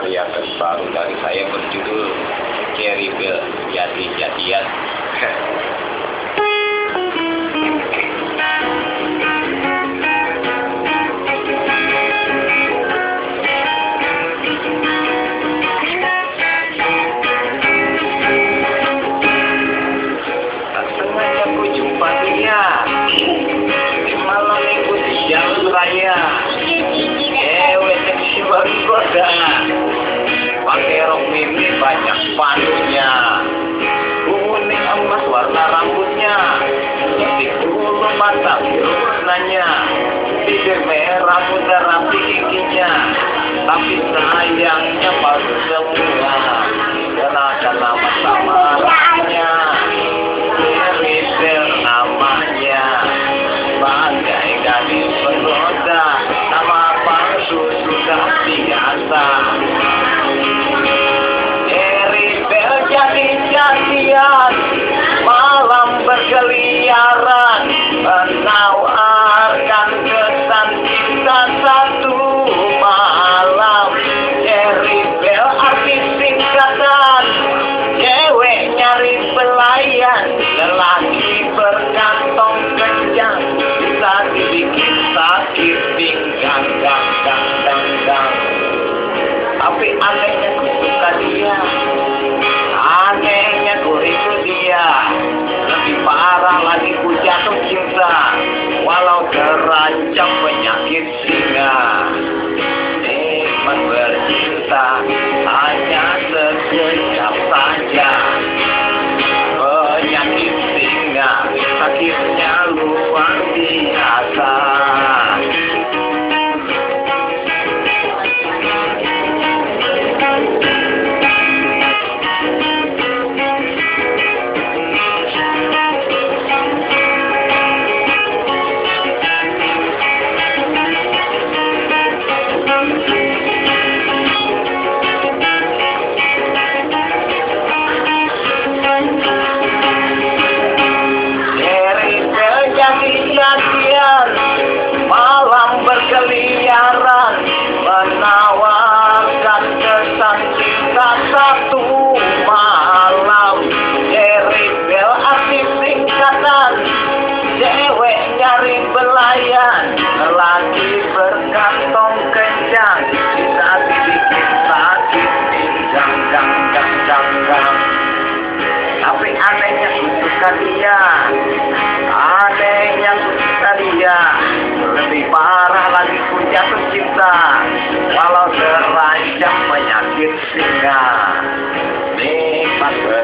karya terbaru dari saya berjudul Cherry Bell Jati-Jatian. Tak sengaja ku jumpa dia di malam minggu di jalan raya. Seksi bergoda, pakai rok mini banyak panunya, kuning emas warna rambutnya, cantik bulu mata biru warnanya, bibir merah muda rapi giginya, tapi sayangnya baru semua, karena ada nama samarannya, Cherry Bell namanya, bagai gadis bergoda, nama sudah biasa. Cherry Bell jati-jatian, malam berkeliaran, menawarkan kesan cinta satu malam. Cherry Bell arti singkatan, cewek nyari pelayan, lelaki berkantong kencang, bisa dibikin sakit pinggang. Tapi anehnya ku suka dia, anehnya ku rindu dia, lebih parah lagi ku jatuh cinta, walau terancam penyakit singa. Nikmat bercinta hanya sekejap saja, penyakit singa sakitnya luar biasa. Malam berkeliaran, menawarkan kesan cinta satu malam. Cherry Bell arti singkatan, cewek nyari belayan, lelaki berkantong kencang, bisa dibikin sakit pinggang. Tapi anehnya ku suka dia, anehnya ku suka dia, lebih parah lagi ku jatuh cinta, walau terancam penyakit singa. Nikmat